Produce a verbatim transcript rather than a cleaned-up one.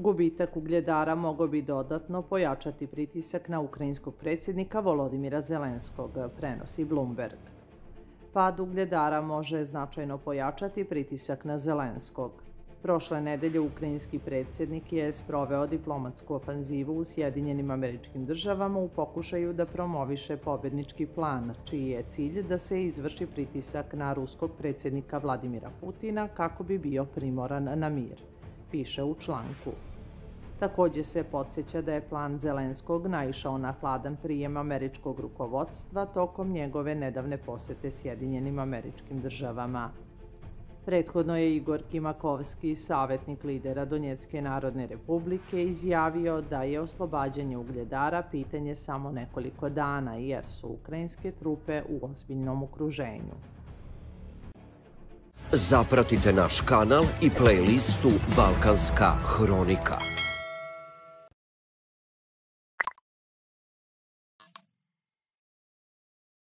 Gubitak Ugljedara mogao bi dodatno pojačati pritisak na ukrajinskog predsjednika Volodimira Zelenskog, prenosi Bloomberg. Pad Ugljedara može značajno pojačati pritisak na Zelenskog. Prošle nedelje ukrajinski predsjednik je sproveo diplomatsku ofanzivu u Sjedinjenim Američkim Državama u pokušaju da promoviše pobednički plan, čiji je cilj da se izvrši pritisak na ruskog predsjednika Vladimira Putina kako bi bio primoran na mir, piše u članku. Također se podsjeća da je plan Zelenskog naišao na hladan prijem američkog rukovodstva tokom njegove nedavne posete Sjedinjenim Američkim Državama. Prethodno je Igor Kimakovski, savjetnik lidera Donjecké narodne republike, izjavio da je oslobađanje Ugljedara pitanje samo nekoliko dana jer su ukrajinske trupe u ozbiljnom okruženju. Zapratite naš kanal i playlistu Balkanska hronika.